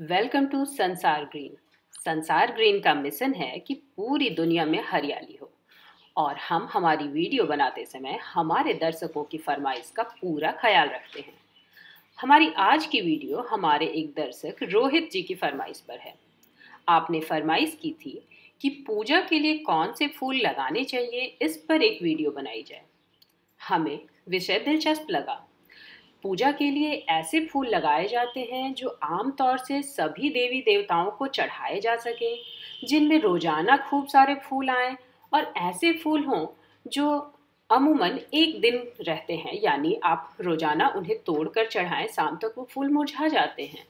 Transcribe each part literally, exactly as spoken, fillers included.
Welcome to Sansar Green. Sansar Green का mission है कि पूरी दुनिया में हरियाली हो और हम हमारी वीडियो बनाते समय हमारे दर्शकों की फरमाइश का पूरा ख्याल रखते हैं। हमारी आज की वीडियो हमारे एक दर्शक रोहित जी की फरमाइश पर है। आपने फरमाइश की थी कि पूजा के लिए कौन से फूल लगाने चाहिए, इस पर एक वीडियो बनाई जाए। हमें विषय दिलचस्प लगा। पूजा के लिए ऐसे फूल लगाए जाते हैं जो आमतौर से सभी देवी देवताओं को चढ़ाए जा सके, जिनमें रोजाना खूब सारे फूल आएं और ऐसे फूल हों जो अमूमन एक दिन रहते हैं, यानी आप रोजाना उन्हें तोड़कर चढ़ाएं, शाम तक वो फूल मुरझा जाते हैं।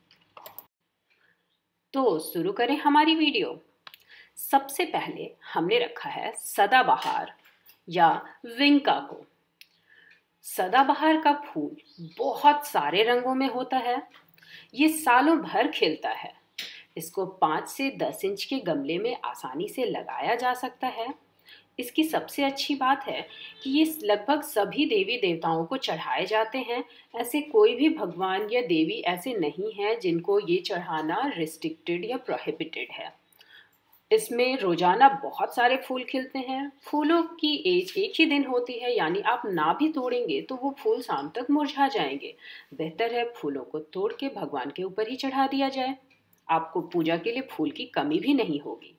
तो शुरू करें हमारी वीडियो। सबसे पहले हमने रखा है सदाबहार या विंका को। सदाबहार का फूल बहुत सारे रंगों में होता है। ये सालों भर खिलता है। इसको पाँच से दस इंच के गमले में आसानी से लगाया जा सकता है। इसकी सबसे अच्छी बात है कि ये लगभग सभी देवी देवताओं को चढ़ाए जाते हैं। ऐसे कोई भी भगवान या देवी ऐसे नहीं हैं जिनको ये चढ़ाना रिस्ट्रिक्टेड या प्रोहिबिटेड है। इसमें रोजाना बहुत सारे फूल खिलते हैं। फूलों की एज एक ही दिन होती है, यानी आप ना भी तोड़ेंगे तो वो फूल शाम तक मुरझा जाएंगे। बेहतर है फूलों को तोड़ के भगवान के ऊपर ही चढ़ा दिया जाए। आपको पूजा के लिए फूल की कमी भी नहीं होगी।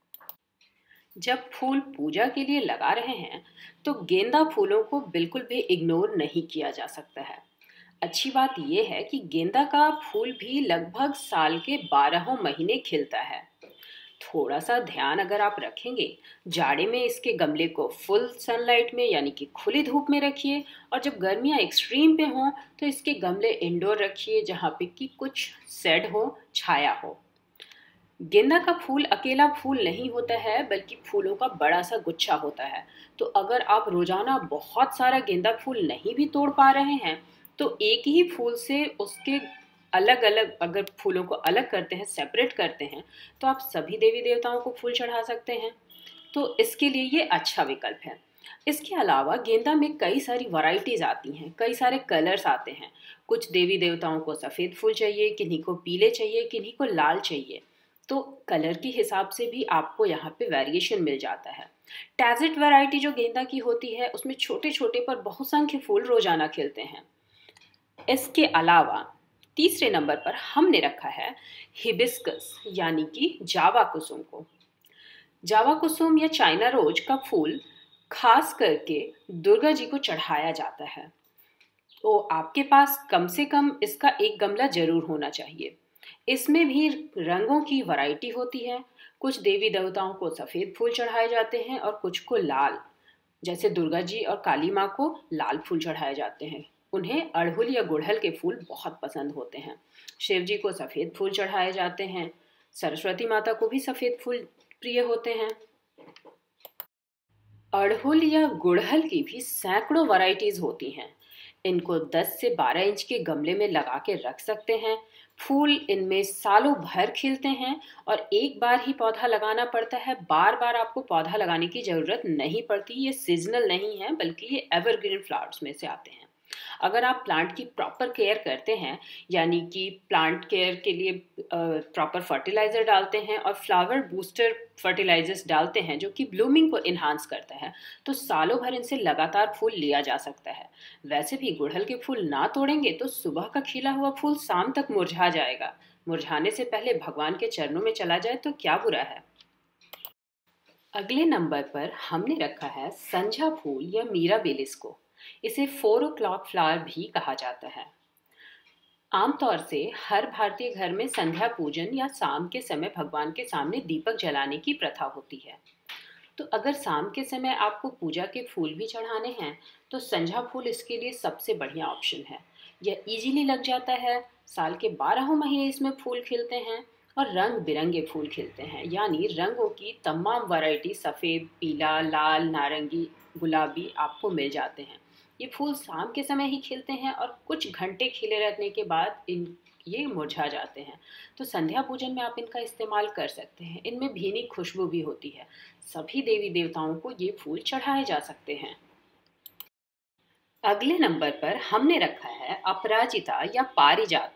जब फूल पूजा के लिए लगा रहे हैं तो गेंदा फूलों को बिल्कुल भी इग्नोर नहीं किया जा सकता है। अच्छी बात यह है कि गेंदा का फूल भी लगभग साल के बारहों महीने खिलता है। थोड़ा सा ध्यान अगर आप रखेंगे, जाड़े में इसके गमले को फुल सनलाइट में यानी कि खुली धूप में रखिए, और जब गर्मियाँ एक्सट्रीम पे हों तो इसके गमले इंडोर रखिए जहाँ पे कि कुछ शेड हो, छाया हो। गेंदा का फूल अकेला फूल नहीं होता है, बल्कि फूलों का बड़ा सा गुच्छा होता है। तो अगर आप रोजाना बहुत सारा गेंदा फूल नहीं भी तोड़ पा रहे हैं तो एक ही फूल से उसके अलग अलग अगर फूलों को अलग करते हैं, सेपरेट करते हैं, तो आप सभी देवी देवताओं को फूल चढ़ा सकते हैं। तो इसके लिए ये अच्छा विकल्प है। इसके अलावा गेंदा में कई सारी वैरायटीज आती हैं, कई सारे कलर्स आते हैं। कुछ देवी देवताओं को सफ़ेद फूल चाहिए, किन्हीं को पीले चाहिए, किन्हीं को लाल चाहिए। तो कलर के हिसाब से भी आपको यहाँ पे वेरिएशन मिल जाता है। टैजेट वैरायटी जो गेंदा की होती है उसमें छोटे छोटे पर बहुसंख्य फूल रोजाना खिलते हैं। इसके अलावा तीसरे नंबर पर हमने रखा है हिबिस्कस यानी कि जावा कुसुम को। जावा कुसुम या चाइना रोज का फूल खास करके दुर्गा जी को चढ़ाया जाता है। तो आपके पास कम से कम इसका एक गमला जरूर होना चाहिए। इसमें भी रंगों की वैरायटी होती है। कुछ देवी देवताओं को सफ़ेद फूल चढ़ाए जाते हैं और कुछ को लाल, जैसे दुर्गा जी और काली माँ को लाल फूल चढ़ाए जाते हैं। उन्हें अड़हुल या गुड़हल के फूल बहुत पसंद होते हैं। शिव जी को सफ़ेद फूल चढ़ाए जाते हैं। सरस्वती माता को भी सफ़ेद फूल प्रिय होते हैं। अड़हुल या गुड़हल की भी सैकड़ों वैरायटीज होती हैं। इनको दस से बारह इंच के गमले में लगा के रख सकते हैं। फूल इनमें सालों भर खिलते हैं और एक बार ही पौधा लगाना पड़ता है। बार बार आपको पौधा लगाने की ज़रूरत नहीं पड़ती। ये सीजनल नहीं है, बल्कि ये एवरग्रीन फ्लावर्स में से आते हैं। अगर आप प्लांट की प्रॉपर केयर करते हैं, यानी कि प्लांट केयर के लिए प्रॉपर फर्टिलाइज़र डालते हैं और फ्लावर बूस्टर फर्टिलाइजर्स डालते हैं जो कि ब्लूमिंग को इन्हांस करता है, तो सालों भर इनसे लगातार फूल लिया जा सकता है। वैसे भी गुड़हल के फूल ना तोड़ेंगे तो सुबह का खिला हुआ फूल शाम तक मुरझा जाएगा। मुरझाने से पहले भगवान के चरणों में चला जाए तो क्या बुरा है। अगले नंबर पर हमने रखा है संझा फूल या मीराबेलिस को। इसे फोर ओ क्लॉक फ्लावर भी कहा जाता है। आमतौर से हर भारतीय घर में संध्या पूजन या शाम के समय भगवान के सामने दीपक जलाने की प्रथा होती है। तो अगर शाम के समय आपको पूजा के फूल भी चढ़ाने हैं तो संझा फूल इसके लिए सबसे बढ़िया ऑप्शन है। यह इजीली लग जाता है। साल के बारह महीने इसमें फूल खिलते हैं और रंग बिरंगे फूल खिलते हैं, यानी रंगों की तमाम वैरायटी सफ़ेद, पीला, लाल, नारंगी, गुलाबी आपको मिल जाते हैं। ये फूल शाम के समय ही खिलते हैं और कुछ घंटे खिले रहने के बाद इन ये मुरझा जाते हैं। तो संध्या पूजन में आप इनका इस्तेमाल कर सकते हैं। इनमें भीनी खुशबू भी होती है। सभी देवी देवताओं को ये फूल चढ़ाए जा सकते हैं। अगले नंबर पर हमने रखा है अपराजिता या पारिजात को।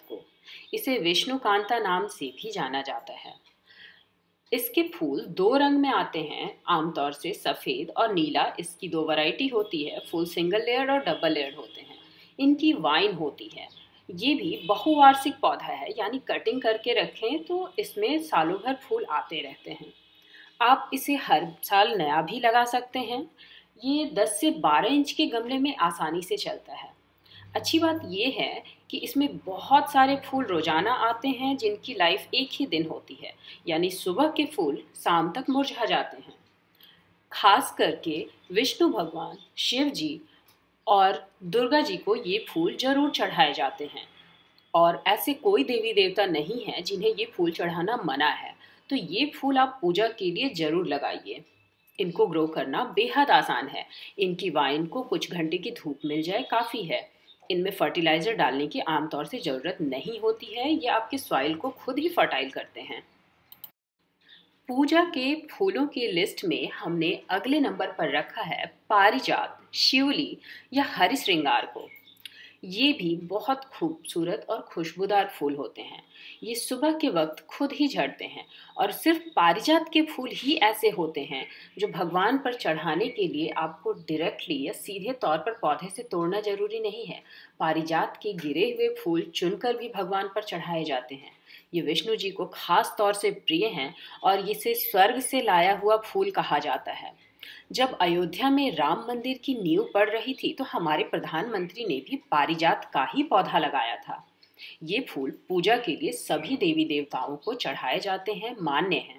इसे विष्णुकांता नाम से भी जाना जाता है। इसके फूल दो रंग में आते हैं, आमतौर से सफ़ेद और नीला। इसकी दो वैरायटी होती है। फूल सिंगल लेयर्ड और डबल लेयर्ड होते हैं। इनकी वाइन होती है। ये भी बहुवार्षिक पौधा है, यानी कटिंग करके रखें तो इसमें सालों भर फूल आते रहते हैं। आप इसे हर साल नया भी लगा सकते हैं। ये दस से बारह इंच के गमले में आसानी से चलता है। अच्छी बात यह है कि इसमें बहुत सारे फूल रोजाना आते हैं, जिनकी लाइफ एक ही दिन होती है, यानी सुबह के फूल शाम तक मुरझा जाते हैं। खास करके विष्णु भगवान, शिव जी और दुर्गा जी को ये फूल जरूर चढ़ाए जाते हैं, और ऐसे कोई देवी देवता नहीं है जिन्हें ये फूल चढ़ाना मना है। तो ये फूल आप पूजा के लिए जरूर लगाइए। इनको ग्रो करना बेहद आसान है। इनकी वाइन को कुछ घंटे की धूप मिल जाए काफ़ी है। इनमें फर्टिलाइज़र डालने की आमतौर से ज़रूरत नहीं होती है। ये आपके सॉइल को खुद ही फर्टाइल करते हैं। पूजा के फूलों की लिस्ट में हमने अगले नंबर पर रखा है पारिजात, शिवली या हरि श्रृंगार को। ये भी बहुत खूबसूरत और खुशबूदार फूल होते हैं। ये सुबह के वक्त खुद ही झड़ते हैं, और सिर्फ पारिजात के फूल ही ऐसे होते हैं जो भगवान पर चढ़ाने के लिए आपको डायरेक्टली या सीधे तौर पर पौधे से तोड़ना जरूरी नहीं है। पारिजात के गिरे हुए फूल चुनकर भी भगवान पर चढ़ाए जाते हैं। ये विष्णु जी को खास तौर से प्रिय हैं, और इसे स्वर्ग से लाया हुआ फूल कहा जाता है। जब अयोध्या में राम मंदिर की नींव पड़ रही थी तो हमारे प्रधानमंत्री ने भी पारिजात का ही पौधा लगाया था। ये फूल पूजा के लिए सभी देवी देवताओं को चढ़ाए जाते हैं, मान्य हैं।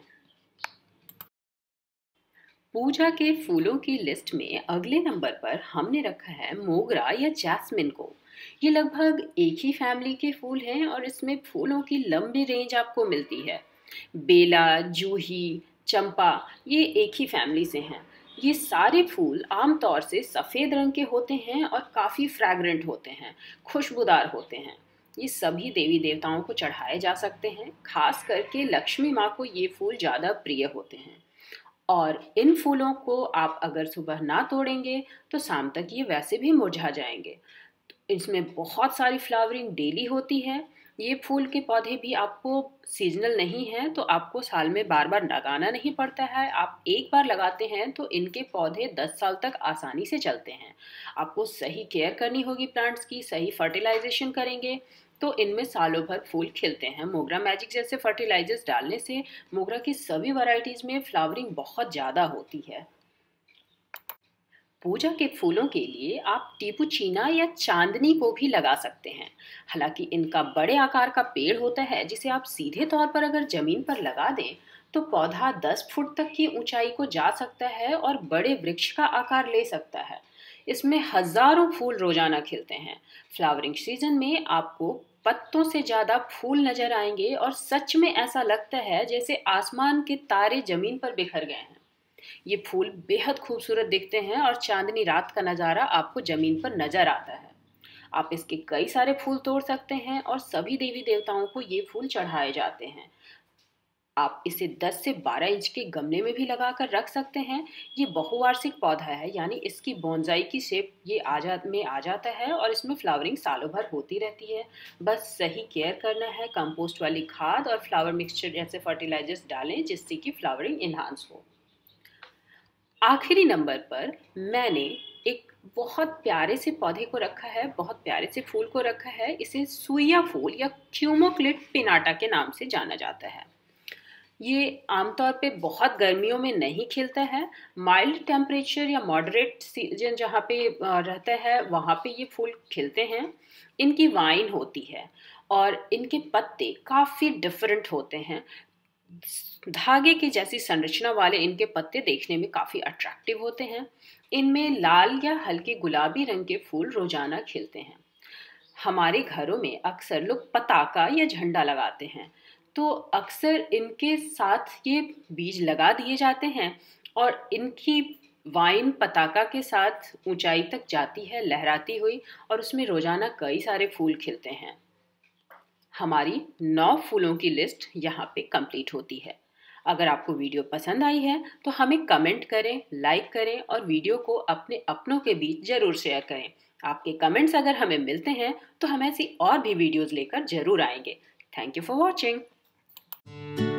पूजा के फूलों की लिस्ट में अगले नंबर पर हमने रखा है मोगरा या जैस्मिन को। ये लगभग एक ही फैमिली के फूल हैं, और इसमें फूलों की लंबी रेंज आपको मिलती है। बेला, जूही, चंपा ये एक ही फैमिली से हैं। ये सारे फूल आमतौर से सफ़ेद रंग के होते हैं और काफ़ी फ्रैग्रेंट होते हैं, खुशबूदार होते हैं। ये सभी देवी देवताओं को चढ़ाए जा सकते हैं। खास करके लक्ष्मी माँ को ये फूल ज़्यादा प्रिय होते हैं, और इन फूलों को आप अगर सुबह ना तोड़ेंगे तो शाम तक ये वैसे भी मुरझा जाएंगे। इसमें बहुत सारी फ्लावरिंग डेली होती है। ये फूल के पौधे भी आपको सीजनल नहीं हैं, तो आपको साल में बार बार लगाना नहीं पड़ता है। आप एक बार लगाते हैं तो इनके पौधे दस साल तक आसानी से चलते हैं। आपको सही केयर करनी होगी प्लांट्स की, सही फर्टिलाइजेशन करेंगे तो इनमें सालों भर फूल खिलते हैं। मोगरा मैजिक जैसे फर्टिलाइजर्स डालने से मोगरा की सभी वैरायटीज़ में फ्लावरिंग बहुत ज़्यादा होती है। पूजा के फूलों के लिए आप टीपुचीना या चांदनी को भी लगा सकते हैं। हालांकि इनका बड़े आकार का पेड़ होता है, जिसे आप सीधे तौर पर अगर जमीन पर लगा दें तो पौधा दस फुट तक की ऊंचाई को जा सकता है और बड़े वृक्ष का आकार ले सकता है। इसमें हजारों फूल रोजाना खिलते हैं। फ्लावरिंग सीजन में आपको पत्तों से ज्यादा फूल नजर आएंगे, और सच में ऐसा लगता है जैसे आसमान के तारे जमीन पर बिखर गए हैं। ये फूल बेहद खूबसूरत दिखते हैं, और चांदनी रात का नज़ारा आपको जमीन पर नजर आता है। आप इसके कई सारे फूल तोड़ सकते हैं, और सभी देवी देवताओं को ये फूल चढ़ाए जाते हैं। आप इसे दस से बारह इंच के गमले में भी लगाकर रख सकते हैं। ये बहुवार्षिक पौधा है, यानी इसकी बोनसाई की शेप ये आ जा में आ जाता है, और इसमें फ्लावरिंग सालों भर होती रहती है। बस सही केयर करना है। कंपोस्ट वाली खाद और फ्लावर मिक्सचर जैसे फर्टिलाइजर्स डालें, जिससे कि फ्लावरिंग इन्हांस हो। आखिरी नंबर पर मैंने एक बहुत प्यारे से पौधे को रखा है, बहुत प्यारे से फूल को रखा है। इसे सुइया फूल या क्यूमोक्लिट पिनाटा के नाम से जाना जाता है। ये आमतौर पे बहुत गर्मियों में नहीं खिलता है। माइल्ड टेम्परेचर या मॉडरेट सीजन जहाँ पे रहता है वहाँ पे ये फूल खिलते हैं। इनकी वाइन होती है, और इनके पत्ते काफ़ी डिफरेंट होते हैं। धागे की जैसी संरचना वाले इनके पत्ते देखने में काफ़ी अट्रैक्टिव होते हैं। इनमें लाल या हल्के गुलाबी रंग के फूल रोजाना खिलते हैं। हमारे घरों में अक्सर लोग पताका या झंडा लगाते हैं, तो अक्सर इनके साथ ये बीज लगा दिए जाते हैं, और इनकी वाइन पताका के साथ ऊंचाई तक जाती है लहराती हुई, और उसमें रोजाना कई सारे फूल खिलते हैं। हमारी नौ फूलों की लिस्ट यहाँ पे कंप्लीट होती है। अगर आपको वीडियो पसंद आई है तो हमें कमेंट करें, लाइक करें, और वीडियो को अपने अपनों के बीच ज़रूर शेयर करें। आपके कमेंट्स अगर हमें मिलते हैं तो हम ऐसी और भी वीडियोज़ लेकर जरूर आएंगे। Thank you for watching.